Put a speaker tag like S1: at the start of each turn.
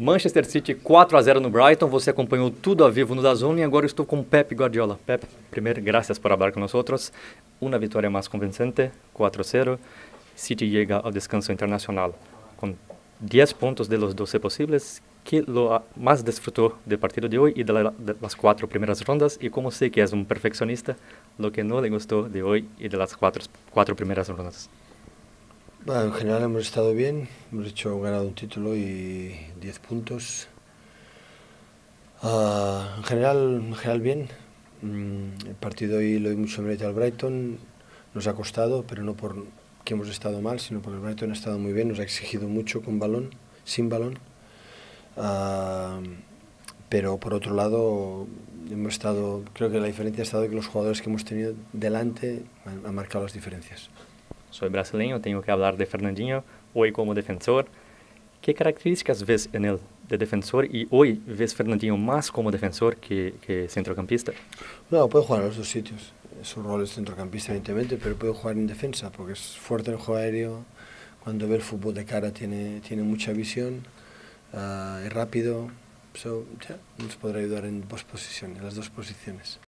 S1: Manchester City 4-0 no Brighton, você acompanhou tudo a vivo no DAZN e agora estou com Pep Guardiola. Pep, primeiro, gracias por hablar con nosotros. Una victoria más convincente, 4-0. City llega al descanso internacional con 10 puntos de los 12 posibles. ¿Qué lo más disfrutó del partido de hoy y de las 4 primeras rondas? Y como sé que es un perfeccionista, lo que no le gustó de hoy y de las 4 primeras rondas.
S2: Bueno, en general hemos estado bien, hemos ganado un título y 10 puntos. En general bien. El partido hoy lo doy mucho mérito al Brighton. Nos ha costado, pero no porque hemos estado mal, sino porque el Brighton ha estado muy bien, nos ha exigido mucho con balón, sin balón. Pero por otro lado, creo que la diferencia ha estado que los jugadores que hemos tenido delante han marcado las diferencias.
S1: Soy brasileño, tengo que hablar de Fernandinho, hoy como defensor. ¿Qué características ves en él de defensor y hoy ves Fernandinho más como defensor que centrocampista?
S2: No, puede jugar en los dos sitios. Su rol es centrocampista, evidentemente, pero puede jugar en defensa porque es fuerte en el juego aéreo. Cuando ve el fútbol de cara tiene mucha visión, es rápido. Nos podrá ayudar en las dos posiciones.